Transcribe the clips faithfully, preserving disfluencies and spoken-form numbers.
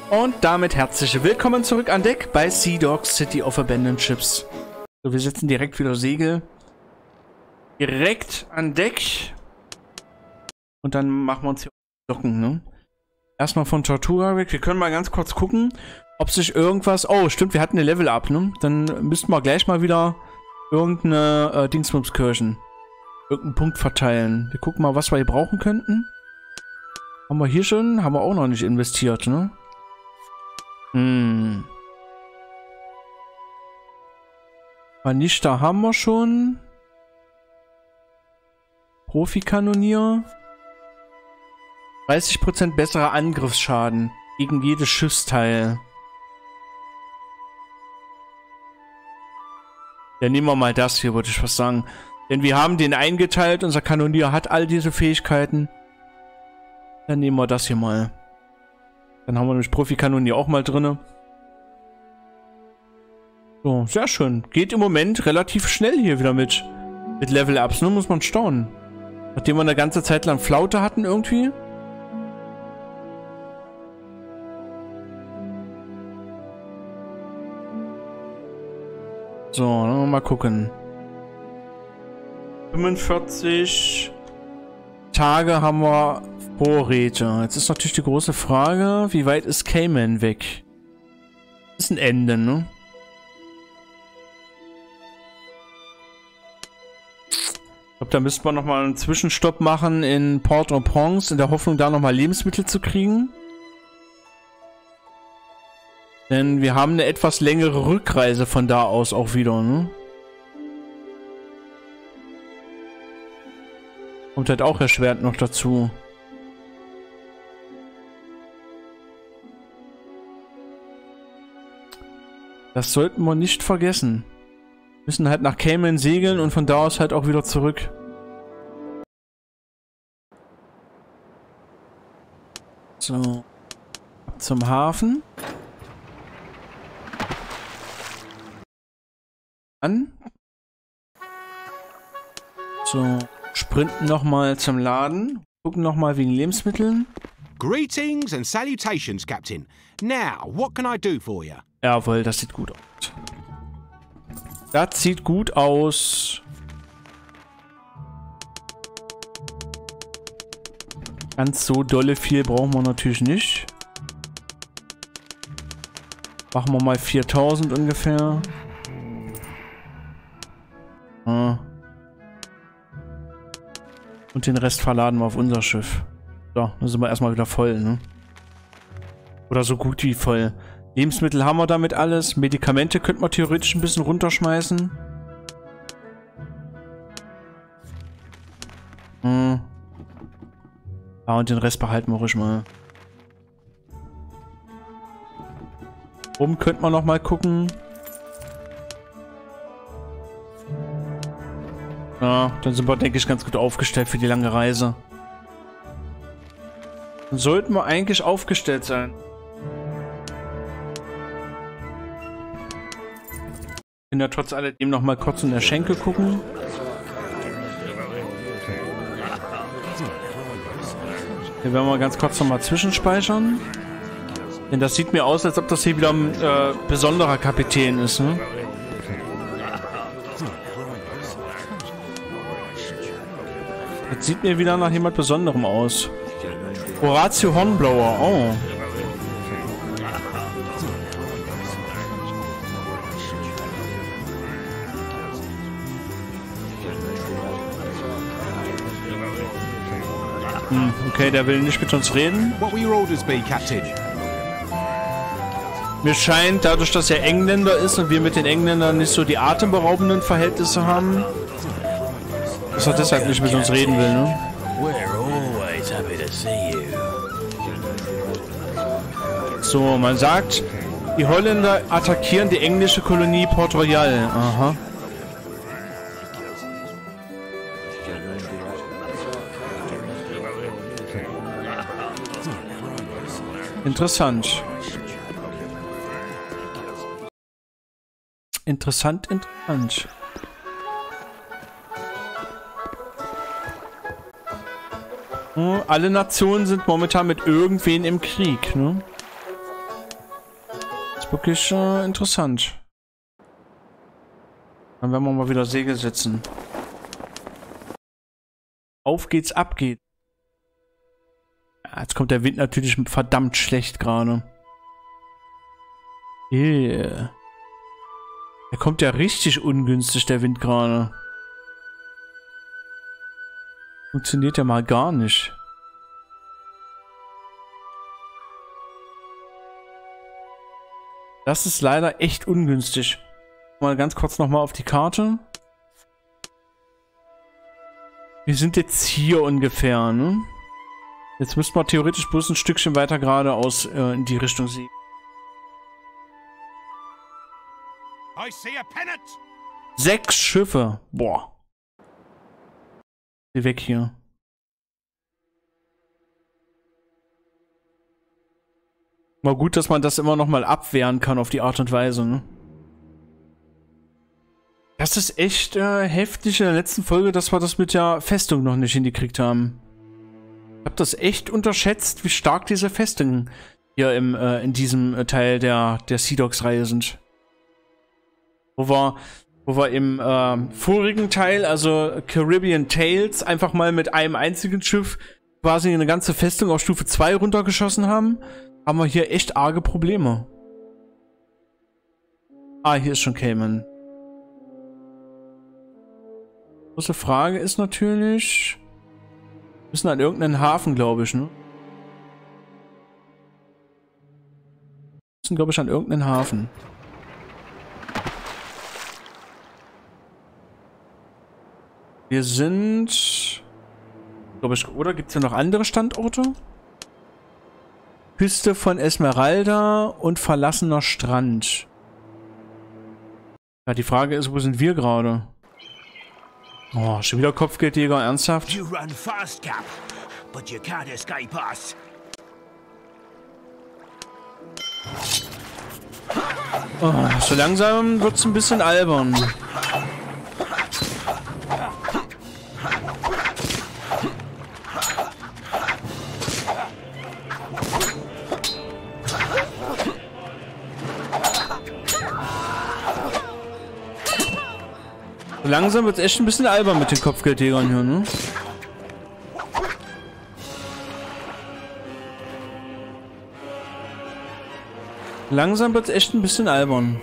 Und damit herzlich willkommen zurück an Deck bei Sea Dogs City of Abandoned Ships. So, wir setzen direkt wieder Segel. Direkt an Deck. Und dann machen wir uns hier Docken, ne? Erstmal von Tortuga weg. Wir können mal ganz kurz gucken, ob sich irgendwas... Oh, stimmt, wir hatten eine Level-Up, ne? Dann müssten wir gleich mal wieder irgendeine äh, Dingsbumskirchen, irgendeinen Punkt verteilen. Wir gucken mal, was wir hier brauchen könnten. Haben wir hier schon? Haben wir auch noch nicht investiert, ne? Hm. Vernichter haben wir schon. Profikanonier. dreißig Prozent besserer Angriffsschaden gegen jedes Schiffsteil. Ja, nehmen wir mal das hier, würde ich fast sagen. Denn wir haben den eingeteilt, unser Kanonier hat all diese Fähigkeiten. Dann nehmen wir das hier mal. Dann haben wir nämlich Profikanonier auch mal drin. So, sehr schön. Geht im Moment relativ schnell hier wieder mit, mit Level-Ups, ne? Muss man staunen. Nachdem wir eine ganze Zeit lang Flaute hatten irgendwie. So, dann mal gucken. fünfundvierzig Tage haben wir Vorräte. Jetzt ist natürlich die große Frage, wie weit ist Cayman weg? Das ist ein Ende, ne? Ich glaube, da müssten wir nochmal einen Zwischenstopp machen in Port-au-Prince, in der Hoffnung, da nochmal Lebensmittel zu kriegen. Denn wir haben eine etwas längere Rückreise von da aus auch wieder, ne? Kommt halt auch erschwert noch dazu. Das sollten wir nicht vergessen. Wir müssen halt nach Cayman segeln und von da aus halt auch wieder zurück. So. Ab zum Hafen. An. So. Sprinten nochmal zum Laden. Gucken nochmal wegen Lebensmitteln. Greetings and salutations, Captain. Now, what can I do for you? Jawohl, das sieht gut aus. Das sieht gut aus. Ganz so dolle viel brauchen wir natürlich nicht. Machen wir mal viertausend ungefähr. Ah. Und den Rest verladen wir auf unser Schiff. So, dann sind wir erstmal wieder voll, ne? Oder so gut wie voll. Lebensmittel haben wir damit alles. Medikamente könnten wir theoretisch ein bisschen runterschmeißen. Hm. Ja, und den Rest behalten wir ruhig mal. Oben könnte man noch mal gucken. Ja, dann sind wir, denke ich, ganz gut aufgestellt für die lange Reise. Dann sollten wir eigentlich aufgestellt sein. Ich kann ja trotz alledem noch mal kurz in der Schenke gucken. Hier werden wir ganz kurz noch mal zwischenspeichern. Denn das sieht mir aus, als ob das hier wieder ein äh, besonderer Kapitän ist, ne? Das sieht mir wieder nach jemand Besonderem aus. Horatio Hornblower, oh. Hm, okay, der will nicht mit uns reden. What will your orders be, Captain? Mir scheint, dadurch, dass er Engländer ist und wir mit den Engländern nicht so die atemberaubenden Verhältnisse haben, dass er deshalb nicht mit uns reden will, ne? So, man sagt, die Holländer attackieren die englische Kolonie Port Royal. Aha. Interessant. Interessant, interessant. Alle Nationen sind momentan mit irgendwen im Krieg, ne? Ist wirklich äh, interessant. Dann werden wir mal wieder Segel setzen. Auf geht's, ab geht's. Ja, jetzt kommt der Wind natürlich verdammt schlecht gerade. Yeah. Der kommt ja richtig ungünstig, der Wind gerade. Funktioniert ja mal gar nicht. Das ist leider echt ungünstig. Mal ganz kurz nochmal auf die Karte. Wir sind jetzt hier ungefähr, ne? Jetzt müssten wir theoretisch bloß ein Stückchen weiter geradeaus äh, in die Richtung sehen. I see a pennant. Sechs Schiffe. Boah. Geh weg hier. War gut, dass man das immer noch mal abwehren kann auf die Art und Weise, ne? Das ist echt äh, heftig in der letzten Folge, dass wir das mit der Festung noch nicht hingekriegt haben. Ich habe das echt unterschätzt, wie stark diese Festungen hier im, äh, in diesem äh, Teil der, der Sea Dogs-Reihe sind. Wo wir, wo wir im äh, vorigen Teil, also Caribbean Tales, einfach mal mit einem einzigen Schiff quasi eine ganze Festung auf Stufe zwei runtergeschossen haben, haben wir hier echt arge Probleme. Ah, hier ist schon Cayman. Große Frage ist natürlich... Wir müssen an irgendeinen Hafen, glaube ich, ne? Wir müssen, glaube ich, an irgendeinen Hafen. Wir sind... Glaube ich, oder gibt es hier noch andere Standorte? Küste von Esmeralda und verlassener Strand. Ja, die Frage ist, wo sind wir gerade? Oh, schon wieder Kopfgeldjäger, ernsthaft? You run fast, Cap, but you can't escape us. Oh, so langsam wird's ein bisschen albern. So langsam wird's echt ein bisschen albern mit den Kopfgeldjägern hier, ne? Langsam wird's echt ein bisschen albern.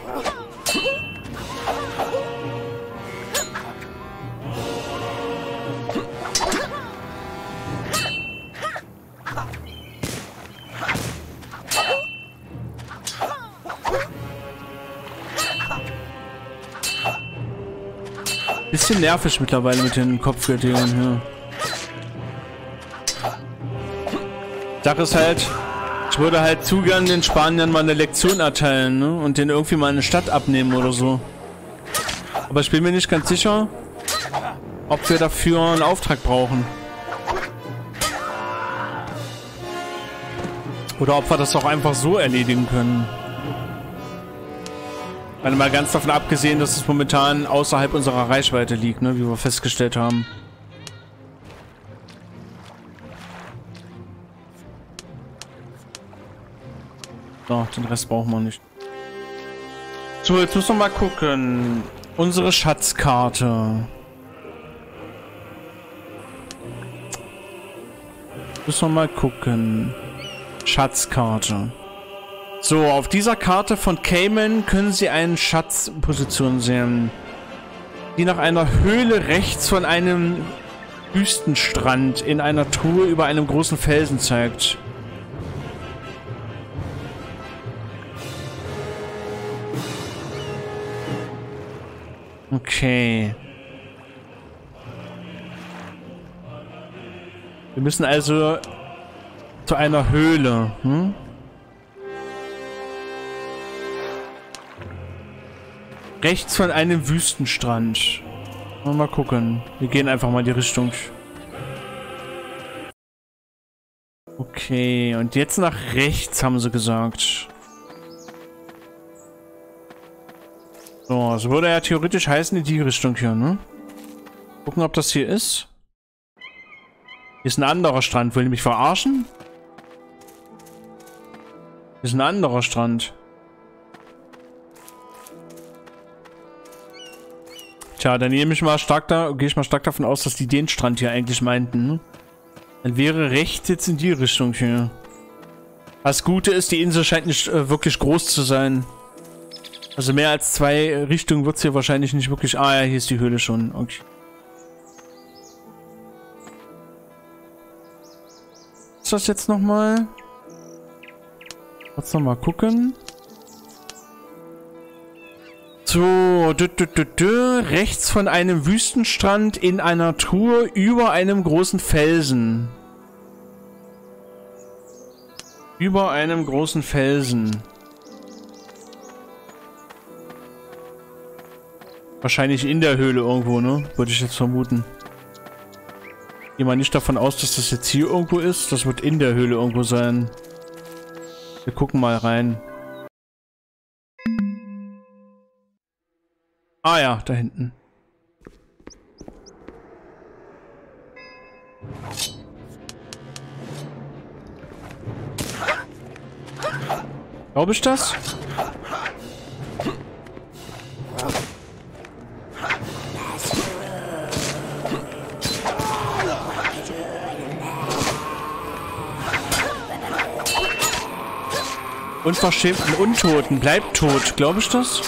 Bisschen nervig mittlerweile mit den Kopfgeldjägern hier. Sache ist halt, ich würde halt zu gern den Spaniern mal eine Lektion erteilen, ne? Und denen irgendwie mal eine Stadt abnehmen oder so. Aber ich bin mir nicht ganz sicher, ob wir dafür einen Auftrag brauchen. Oder ob wir das auch einfach so erledigen können. Also mal ganz davon abgesehen, dass es momentan außerhalb unserer Reichweite liegt, ne, wie wir festgestellt haben. So, den Rest brauchen wir nicht. So, jetzt müssen wir mal gucken. Unsere Schatzkarte. Müssen wir mal gucken. Schatzkarte. So, auf dieser Karte von Cayman können Sie eine Schatzposition sehen, die nach einer Höhle rechts von einem Wüstenstrand in einer Truhe über einem großen Felsen zeigt. Okay. Wir müssen also zu einer Höhle, hm? Rechts von einem Wüstenstrand. Mal gucken. Wir gehen einfach mal in die Richtung. Okay, und jetzt nach rechts, haben sie gesagt. So, das würde ja theoretisch heißen in die Richtung hier, ne? Gucken, ob das hier ist. Hier ist ein anderer Strand. Wollen die mich verarschen? Hier ist ein anderer Strand. Tja, dann nehme ich mal stark da, gehe ich mal stark davon aus, dass die den Strand hier eigentlich meinten. Ne? Dann wäre rechts jetzt in die Richtung hier. Das Gute ist, die Insel scheint nicht äh, wirklich groß zu sein. Also mehr als zwei Richtungen wird es hier wahrscheinlich nicht wirklich... Ah ja, hier ist die Höhle schon. Okay. Was ist das jetzt nochmal? Jetzt nochmal gucken. So, dü, dü, dü, dü. Rechts von einem Wüstenstrand in einer Truhe über einem großen Felsen. Über einem großen Felsen. Wahrscheinlich in der Höhle irgendwo, ne? Würde ich jetzt vermuten. Gehe mal nicht davon aus, dass das jetzt hier irgendwo ist. Das wird in der Höhle irgendwo sein. Wir gucken mal rein. Ah ja, da hinten. Glaube ich das? Unverschämten Untoten. Bleibt tot. Glaube ich das?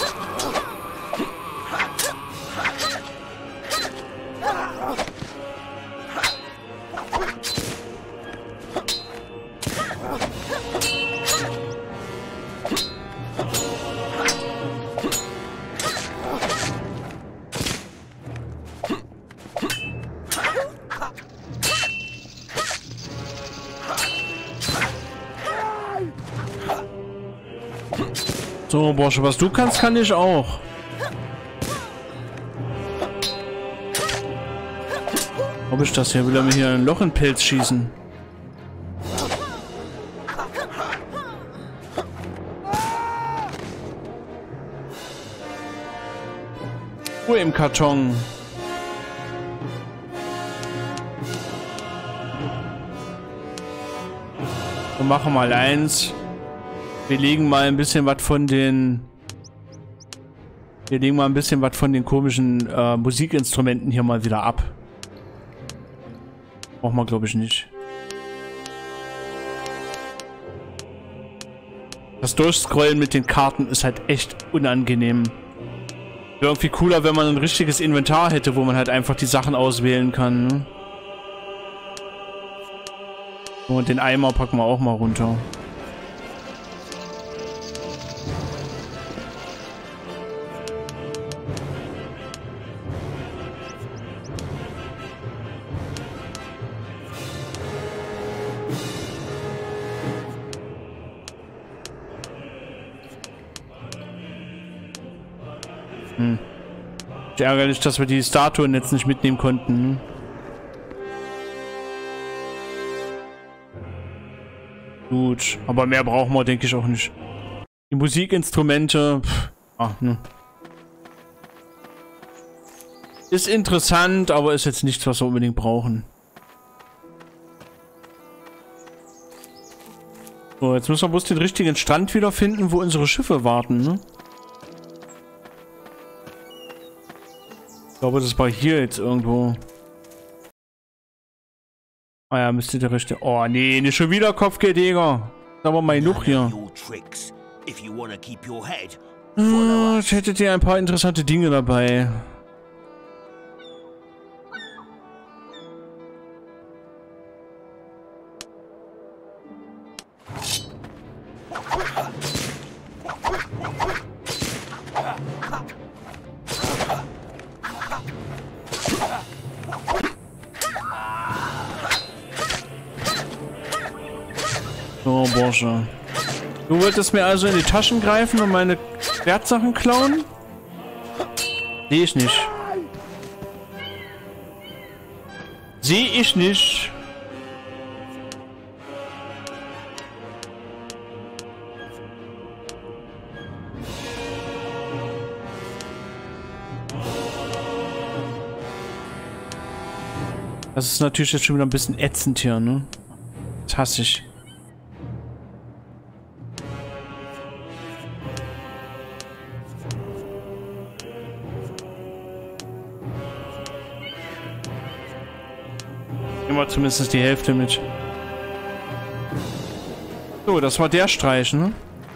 So, Bursche, was du kannst, kann ich auch. Ob ich das hier? Will er mir hier ein Loch in den Pelz schießen? Ruhe im Karton. Wir machen mal eins. Wir legen mal ein bisschen was von den... Wir legen mal ein bisschen was von den komischen äh, Musikinstrumenten hier mal wieder ab. Brauchen wir, glaube ich, nicht. Das Durchscrollen mit den Karten ist halt echt unangenehm. Wäre irgendwie cooler, wenn man ein richtiges Inventar hätte, wo man halt einfach die Sachen auswählen kann. Ne? Und den Eimer packen wir auch mal runter. Hm. Ärgerlich, dass wir die Statuen jetzt nicht mitnehmen konnten. Gut, aber mehr brauchen wir, denke ich, auch nicht. Die Musikinstrumente, pff, ah, ne. Ist interessant, aber ist jetzt nichts, was wir unbedingt brauchen. So, jetzt müssen wir bloß den richtigen Strand wiederfinden, wo unsere Schiffe warten, ne? Ich glaube, das war hier jetzt irgendwo. Ah ja, müsste der rechte... Oh, nee, nicht schon wieder Kopfgeldjäger. Da war mal genug hier. Ah, ich hätte dir ein paar interessante Dinge dabei. So, Bursche. Du wolltest mir also in die Taschen greifen und meine Wertsachen klauen? Sehe ich nicht. Sehe ich nicht. Das ist natürlich jetzt schon wieder ein bisschen ätzend hier, ne? Das hasse ich. Nehmen wir zumindest die Hälfte mit. So, das war der Streich, ne?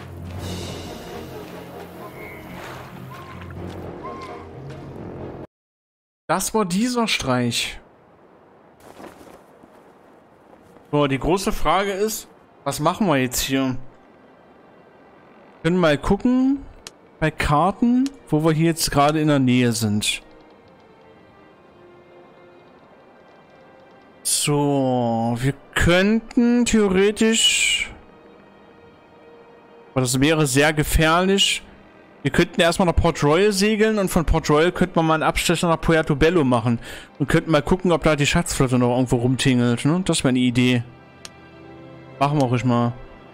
Das war dieser Streich. So, die große Frage ist, was machen wir jetzt hier? Wir können mal gucken bei Karten, wo wir hier jetzt gerade in der Nähe sind. So, wir könnten theoretisch, aber das wäre sehr gefährlich. Wir könnten erstmal nach Port Royal segeln und von Port Royal könnten wir mal einen Abstecher nach Puerto Bello machen. Und könnten mal gucken, ob da die Schatzflotte noch irgendwo rumtingelt. Ne? Das wäre eine Idee. Machen wir auch ruhig mal.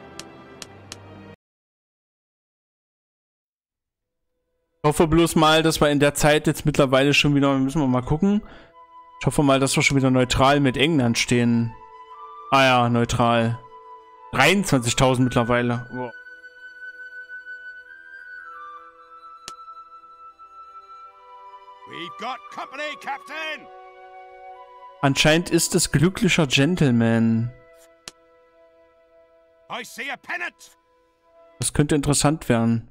Ich hoffe bloß mal, dass wir in der Zeit jetzt mittlerweile schon wieder, müssen wir mal gucken. Ich hoffe mal, dass wir schon wieder neutral mit England stehen. Ah ja, neutral. dreiundzwanzigtausend mittlerweile. Wow. We've got company, Captain! Anscheinend ist es glücklicher Gentleman. I see a pennant! Das könnte interessant werden.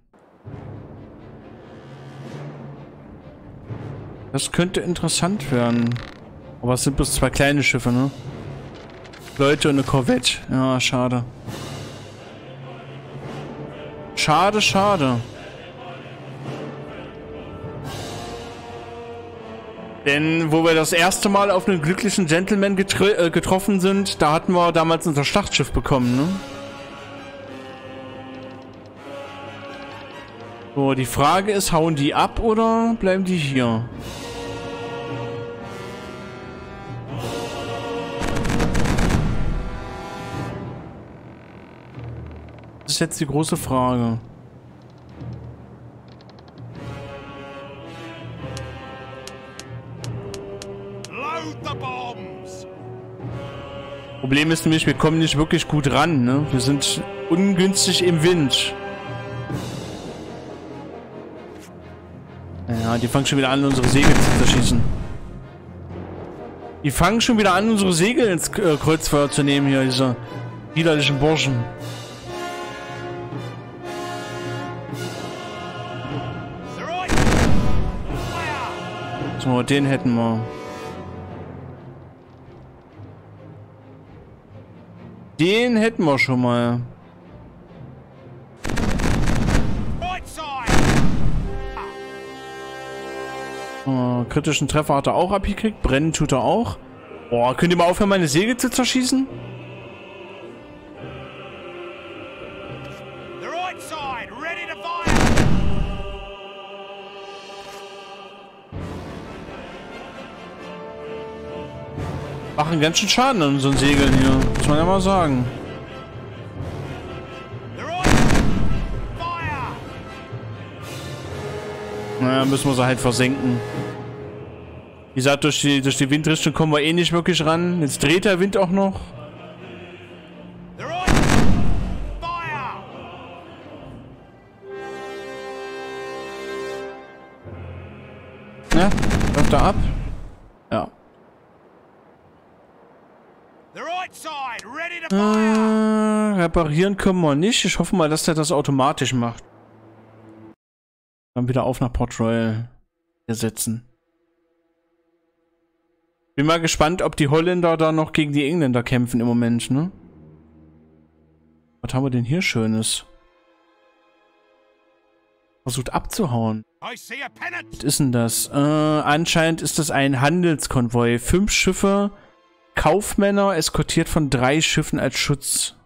Das könnte interessant werden. Aber es sind bloß zwei kleine Schiffe, ne? Leute und eine Korvette. Ja, schade. Schade, schade. Denn wo wir das erste Mal auf einen glücklichen Gentleman äh, getroffen sind, da hatten wir damals unser Schlachtschiff bekommen, ne? So, die Frage ist, hauen die ab oder bleiben die hier? Das ist jetzt die große Frage. Problem ist nämlich, wir kommen nicht wirklich gut ran, ne? Wir sind ungünstig im Wind. Ja, die fangen schon wieder an, unsere Segel zu zerschießen. Die fangen schon wieder an, unsere Segel ins äh, Kreuzfeuer zu nehmen hier, diese widerlichen Burschen. So, den hätten wir. Den hätten wir schon mal. Oh, kritischen Treffer hat er auch abgekriegt. Brennen tut er auch. Boah, könnt ihr mal aufhören, meine Segel zu zerschießen? Machen ganz schön Schaden an unseren Segeln hier. Muss man ja mal sagen. Naja, müssen wir sie halt versenken. Wie gesagt, durch die, durch die Windrichtung kommen wir eh nicht wirklich ran. Jetzt dreht der Wind auch noch. Ja, läuft er ab. Ja. Äh, reparieren können wir nicht. Ich hoffe mal, dass der das automatisch macht. Dann wieder auf nach Port Royal setzen. Bin mal gespannt, ob die Holländer da noch gegen die Engländer kämpfen im Moment, ne? Was haben wir denn hier Schönes? Versucht abzuhauen. Was ist denn das? Äh, anscheinend ist das ein Handelskonvoi. Fünf Schiffe, Kaufmänner, eskortiert von drei Schiffen als Schutz.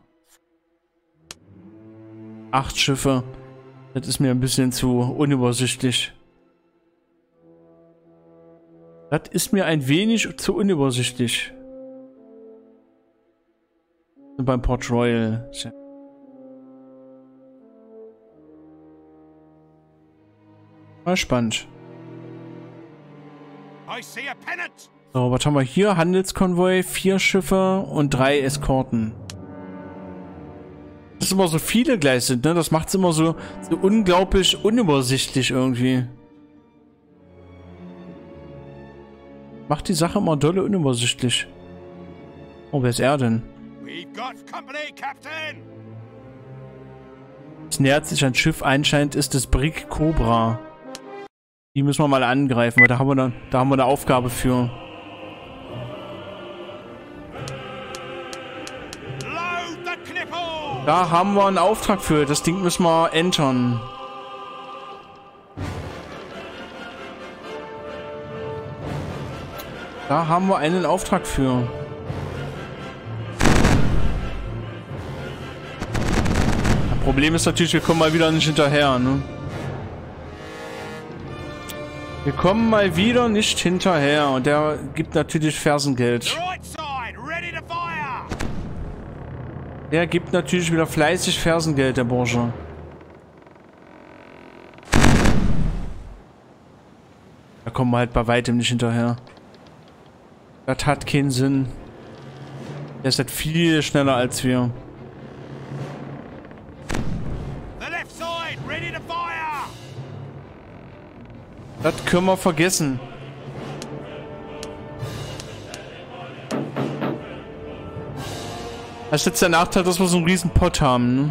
Acht Schiffe. Das ist mir ein bisschen zu unübersichtlich. Das ist mir ein wenig zu unübersichtlich. Beim Port Royal. Mal spannend. So, was haben wir hier? Handelskonvoi, vier Schiffe und drei Eskorten. Dass immer so viele gleich sind, ne? Das macht es immer so, so unglaublich unübersichtlich irgendwie. Macht die Sache immer dolle unübersichtlich. Oh, wer ist er denn? We've got company, Captain. Es nähert sich ein Schiff, anscheinend ist es Brick Cobra. Die müssen wir mal angreifen, weil da haben wir eine, da haben wir eine Aufgabe für. Load the Knipple. Da haben wir einen Auftrag für. Das Ding müssen wir entern. Da haben wir einen Auftrag für. Das Problem ist natürlich, wir kommen mal wieder nicht hinterher, ne? Wir kommen mal wieder nicht hinterher und der gibt natürlich Fersengeld. Right side, ready to fire. Der gibt natürlich wieder fleißig Fersengeld, der Bursche. Da kommen wir halt bei weitem nicht hinterher. Das hat keinen Sinn. Der ist halt viel schneller als wir. The left side, ready to fire. Das können wir vergessen. Das ist jetzt der Nachteil, dass wir so einen riesen Pott haben, ne?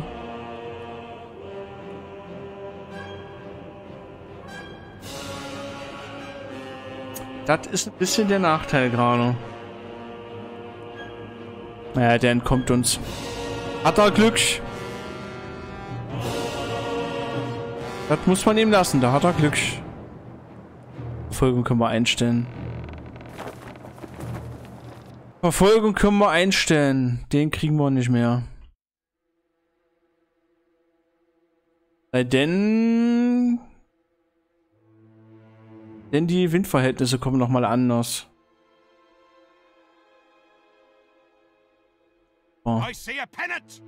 Das ist ein bisschen der Nachteil gerade. Naja, der entkommt uns. Hat er Glück. Das muss man ihm lassen, da hat er Glück. Verfolgung können wir einstellen. Verfolgung können wir einstellen. Den kriegen wir nicht mehr. Sei denn... Denn die Windverhältnisse kommen nochmal anders. Oh. I see a pennant.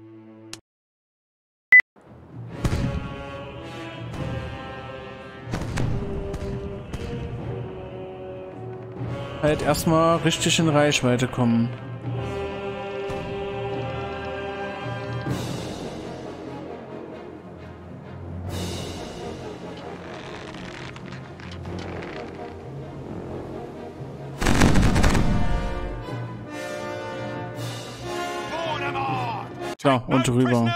Halt erstmal richtig in Reichweite kommen. So, und drüber.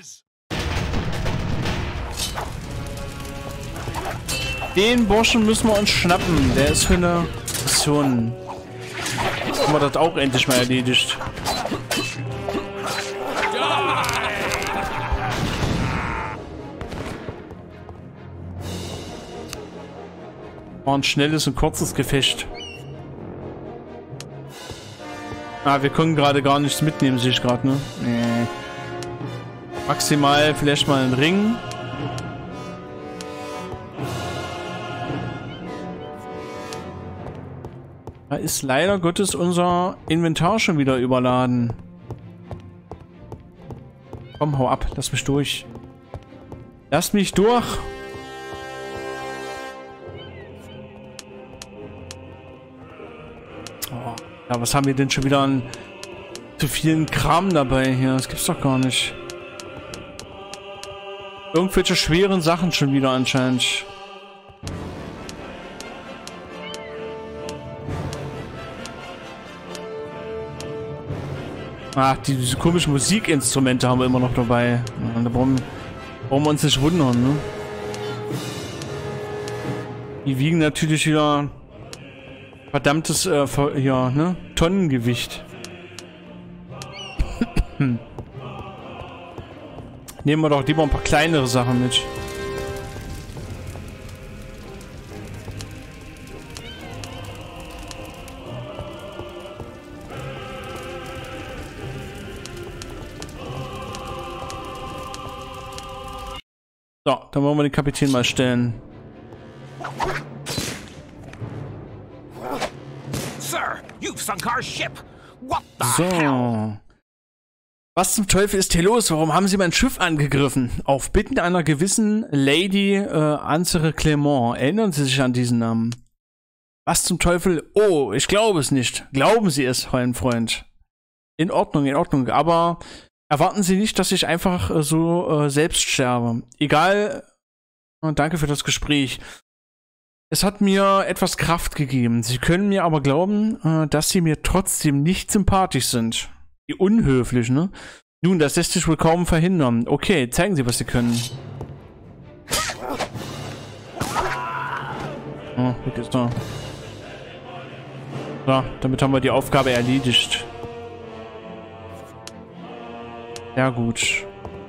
Den Burschen müssen wir uns schnappen. Der ist für eine Mission. Haben wir das auch endlich mal erledigt. War ein schnelles und kurzes Gefecht. Ah, wir können gerade gar nichts mitnehmen, sehe ich gerade, ne? Nee. Maximal vielleicht mal einen Ring. Da ist leider Gottes unser Inventar schon wieder überladen. Komm, hau ab, lass mich durch. Lass mich durch! Oh. Ja, was haben wir denn schon wieder an zu vielen Kram dabei hier? Das gibt's doch gar nicht. Irgendwelche schweren Sachen schon wieder anscheinend. Ach, die, diese komischen Musikinstrumente haben wir immer noch dabei. Ja, da brauchen, brauchen wir uns nicht wundern, ne? Die wiegen natürlich wieder verdammtes, äh, ja, ne? Tonnengewicht. Nehmen wir doch lieber ein paar kleinere Sachen mit. So, dann wollen wir den Kapitän mal stellen. Sir, you've sunk our ship. What the hell? So. Was zum Teufel ist hier los? Warum haben Sie mein Schiff angegriffen? Auf Bitten einer gewissen Lady äh, Ansere Clement. Erinnern Sie sich an diesen Namen? Was zum Teufel? Oh, ich glaube es nicht. Glauben Sie es, mein Freund. In Ordnung, in Ordnung. Aber erwarten Sie nicht, dass ich einfach äh, so äh, selbst sterbe. Egal. Und danke für das Gespräch. Es hat mir etwas Kraft gegeben. Sie können mir aber glauben, äh, dass sie mir trotzdem nicht sympathisch sind. Wie unhöflich, ne? Nun, das lässt sich wohl kaum verhindern. Okay, zeigen Sie, was Sie können. Oh, weg ist er. So, damit haben wir die Aufgabe erledigt. Sehr gut.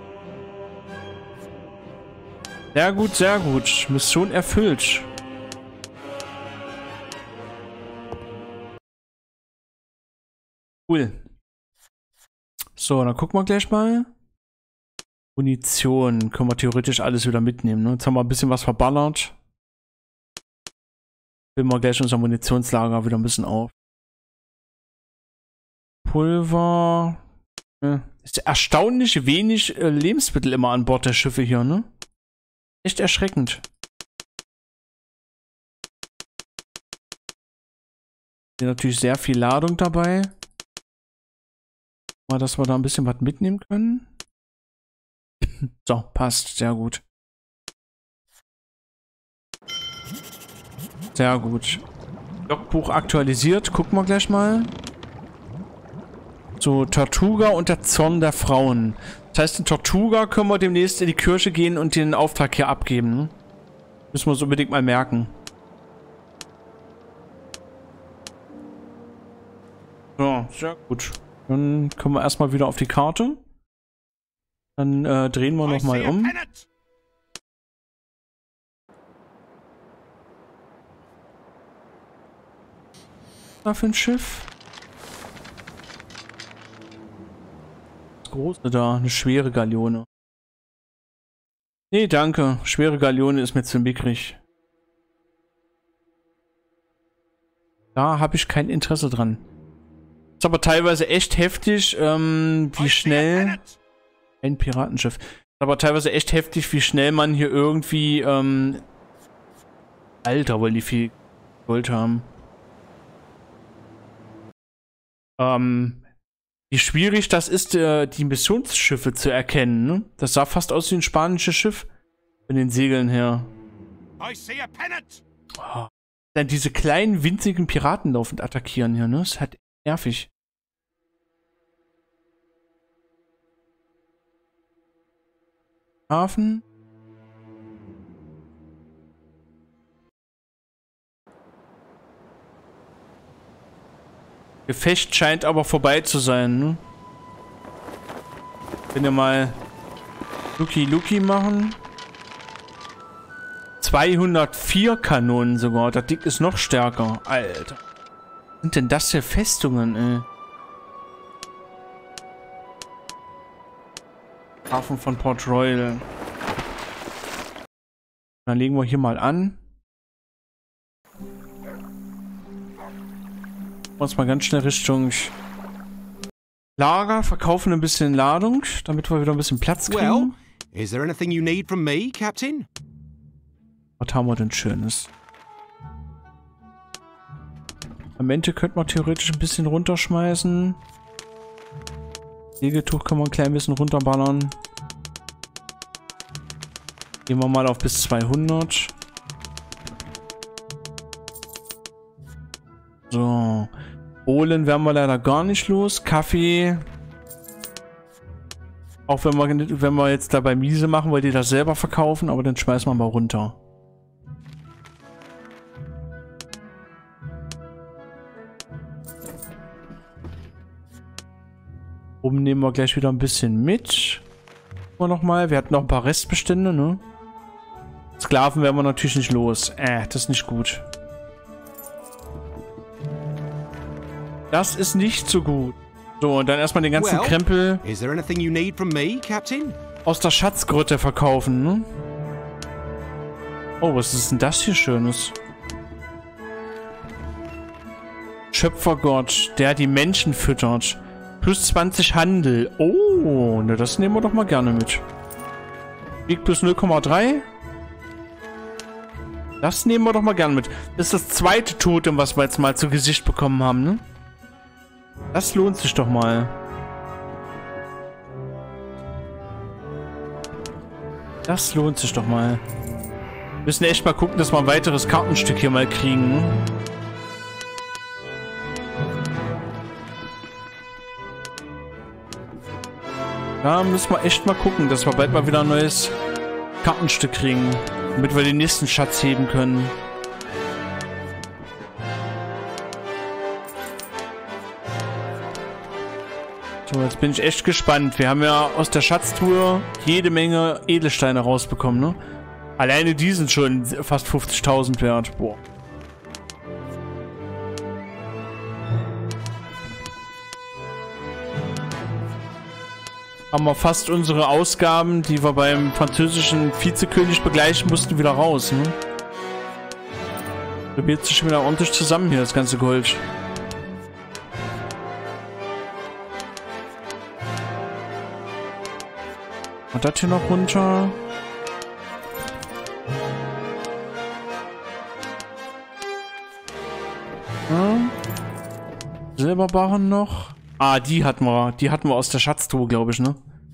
Sehr gut, sehr gut. Mission erfüllt. Cool. So, dann gucken wir gleich mal. Munition. Können wir theoretisch alles wieder mitnehmen. Ne? Jetzt haben wir ein bisschen was verballert. Füllen wir gleich unser Munitionslager wieder ein bisschen auf. Pulver. Ja. Ist erstaunlich wenig äh, Lebensmittel immer an Bord der Schiffe hier, ne? Echt erschreckend. Hier natürlich sehr viel Ladung dabei. Mal, dass wir da ein bisschen was mitnehmen können. So, passt. Sehr gut. Sehr gut. Logbuch aktualisiert. Gucken wir gleich mal. So, Tortuga und der Zorn der Frauen. Das heißt, in Tortuga können wir demnächst in die Kirche gehen und den Auftrag hier abgeben. Ne? Müssen wir uns unbedingt mal merken. So, sehr gut. Dann kommen wir erstmal wieder auf die Karte. Dann äh, drehen wir nochmal um. Was für ein Schiff? Das große da, eine schwere Galeone. Nee, danke. Schwere Galeone ist mir zu mickrig. Da habe ich kein Interesse dran. Ist aber teilweise echt heftig, ähm, wie schnell... Ein Piratenschiff. Ist aber teilweise echt heftig, wie schnell man hier irgendwie, ähm... Alter, weil die viel Gold haben. Ähm... Wie schwierig das ist, äh, die Missionsschiffe zu erkennen, ne? Das sah fast aus wie ein spanisches Schiff. Von den Segeln her. Oh. Dann diese kleinen, winzigen Piraten laufend attackieren hier, ne? Das ist halt nervig. Hafen. Gefecht scheint aber vorbei zu sein, ne? Wenn wir mal Lucky Lucky machen. zweihundertvier Kanonen sogar. Das Ding ist noch stärker. Alter. Was sind denn das für Festungen, ey? Hafen von Port Royal. Dann legen wir hier mal an. Uns mal ganz schnell Richtung Lager, verkaufen ein bisschen Ladung, damit wir wieder ein bisschen Platz kriegen. Well, is there anything you need from me, Captain? Was haben wir denn Schönes? Amente könnte man theoretisch ein bisschen runterschmeißen. Segeltuch können wir ein klein bisschen runterballern. Gehen wir mal auf bis zweihundert. So. Bohlen werden wir leider gar nicht los. Kaffee. Auch wenn wir, wenn wir jetzt dabei miese machen, weil die das selber verkaufen, aber dann schmeißen wir mal runter. Oben nehmen wir gleich wieder ein bisschen mit. Wir noch mal. Wir hatten noch ein paar Restbestände, ne? Sklaven werden wir natürlich nicht los. Äh, das ist nicht gut. Das ist nicht so gut. So, und dann erstmal den ganzen Well, Krempel is there anything you need from me, Captain? aus der Schatzgrotte verkaufen, ne? Oh, was ist denn das hier Schönes? Schöpfergott, der die Menschen füttert. Plus zwanzig Handel. Oh, ne, das nehmen wir doch mal gerne mit. Wiegt plus null Komma drei. Das nehmen wir doch mal gerne mit. Das ist das zweite Totem, was wir jetzt mal zu Gesicht bekommen haben, ne? Das lohnt sich doch mal. Das lohnt sich doch mal. Müssen echt mal gucken, dass wir ein weiteres Kartenstück hier mal kriegen. Da müssen wir echt mal gucken, dass wir bald mal wieder ein neues Kartenstück kriegen. Damit wir den nächsten Schatz heben können. So, jetzt bin ich echt gespannt. Wir haben ja aus der Schatztruhe jede Menge Edelsteine rausbekommen, ne? Alleine die sind schon fast fünfzigtausend wert. Boah. Haben wir fast unsere Ausgaben, die wir beim französischen Vizekönig begleichen mussten, wieder raus, ne? Da wird sich schon wieder ordentlich zusammen hier, das ganze Gold. Und das hier noch runter. Ja. Silberbarren noch. Ah, die hatten wir. Die hatten wir aus der Schatztruhe, glaube ich, ne?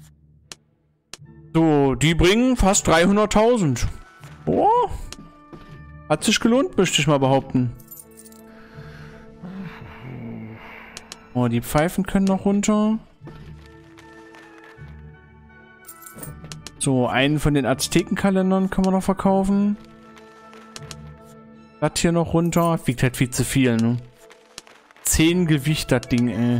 So, die bringen fast dreihunderttausend. Oh. Hat sich gelohnt, möchte ich mal behaupten. Oh, die Pfeifen können noch runter. So, einen von den Aztekenkalendern können wir noch verkaufen. Das hier noch runter. Wiegt halt viel zu viel, ne? zehn Gewicht, das Ding, ey.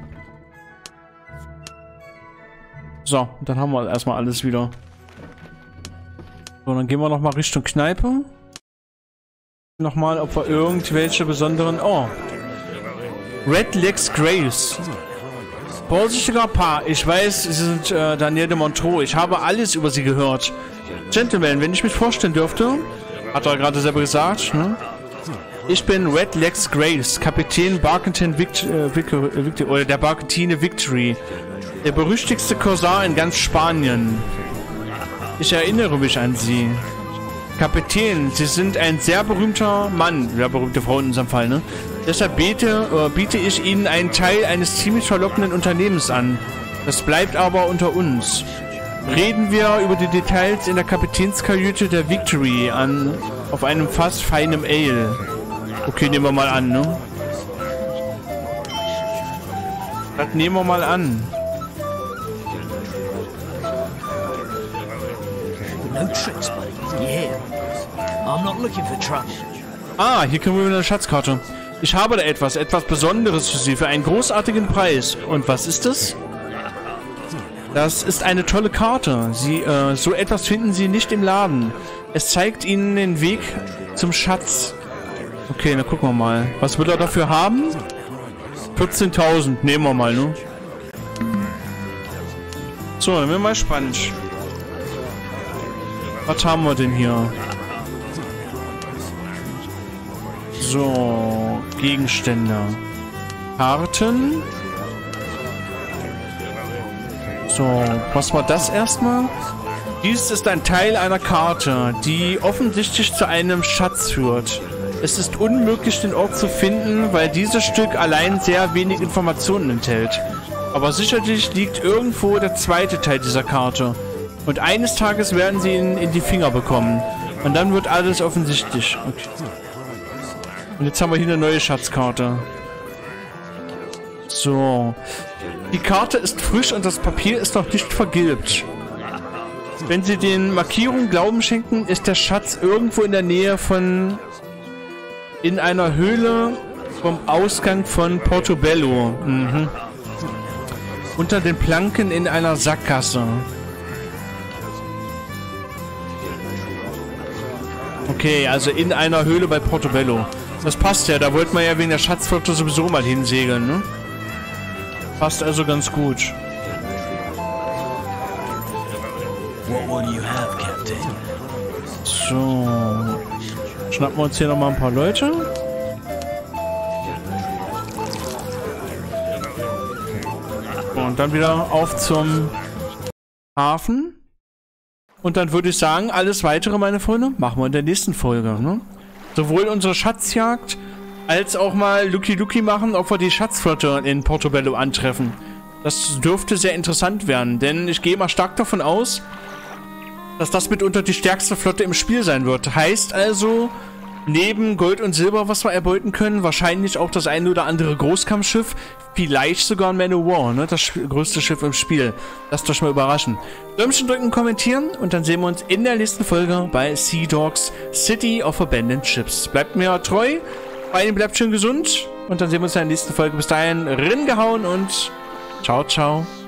So, dann haben wir erstmal alles wieder. So, dann gehen wir nochmal Richtung Kneipe. Nochmal, ob wir irgendwelche besonderen... Oh. Red Legs Grace. Vorsichtiger Paar. Ich weiß, Sie sind äh, Daniel de Montreux. Ich habe alles über Sie gehört. Gentlemen, wenn ich mich vorstellen dürfte, hat er gerade selber gesagt, ne? Ich bin Red Legs Grace, Kapitän Barkentine Vict äh, Victor, äh, Victor, oder der Barkentine Victory. Der berüchtigste Korsar in ganz Spanien. Ich erinnere mich an Sie. Kapitän, Sie sind ein sehr berühmter Mann. Ja, berühmte Frau in unserem Fall, ne? Deshalb biete, äh, biete ich Ihnen einen Teil eines ziemlich verlockenden Unternehmens an. Das bleibt aber unter uns. Reden wir über die Details in der Kapitänskajüte der Victory an, auf einem Fass feinem Ale. Okay, nehmen wir mal an, ne? Das nehmen wir mal an. No tricks, buddy. Yeah. I'm not looking for trouble. Ah, hier kriegen wir wieder eine Schatzkarte. Ich habe da etwas, etwas Besonderes für Sie, für einen großartigen Preis. Und was ist das? Das ist eine tolle Karte. Sie, äh, so etwas finden Sie nicht im Laden. Es zeigt Ihnen den Weg zum Schatz. Okay, dann gucken wir mal. Was wird er dafür haben? vierzehntausend, nehmen wir mal, ne? So, dann bin ich mal spannend. Was haben wir denn hier? So, Gegenstände. Karten. So, was war das erstmal? Dies ist ein Teil einer Karte, die offensichtlich zu einem Schatz führt. Es ist unmöglich, den Ort zu finden, weil dieses Stück allein sehr wenig Informationen enthält. Aber sicherlich liegt irgendwo der zweite Teil dieser Karte. Und eines Tages werden sie ihn in die Finger bekommen. Und dann wird alles offensichtlich. Okay. Und jetzt haben wir hier eine neue Schatzkarte. So. Die Karte ist frisch und das Papier ist noch nicht vergilbt. Wenn Sie den Markierungen Glauben schenken, ist der Schatz irgendwo in der Nähe von... in einer Höhle vom Ausgang von Portobello. Mhm. Unter den Planken in einer Sackgasse. Okay, also in einer Höhle bei Portobello. Das passt ja, da wollten wir ja wegen der Schatzflotte sowieso mal hinsegeln, ne? Passt also ganz gut. What will you have, Captain? So. Schnappen wir uns hier nochmal ein paar Leute. Und dann wieder auf zum Hafen. Und dann würde ich sagen, alles weitere, meine Freunde, machen wir in der nächsten Folge, ne? Sowohl unsere Schatzjagd, als auch mal Lucky Lucky machen, ob wir die Schatzflotte in Portobello antreffen. Das dürfte sehr interessant werden, denn ich gehe mal stark davon aus, dass das mitunter die stärkste Flotte im Spiel sein wird. Heißt also, neben Gold und Silber, was wir erbeuten können, wahrscheinlich auch das eine oder andere Großkampfschiff, vielleicht sogar ein Man of War, ne? Das größte Schiff im Spiel. Lasst euch mal überraschen. Däumchen drücken, kommentieren und dann sehen wir uns in der nächsten Folge bei Sea Dogs City of Abandoned Ships. Bleibt mir treu, vor allem bleibt schön gesund und dann sehen wir uns in der nächsten Folge. Bis dahin, ringehauen und ciao, ciao.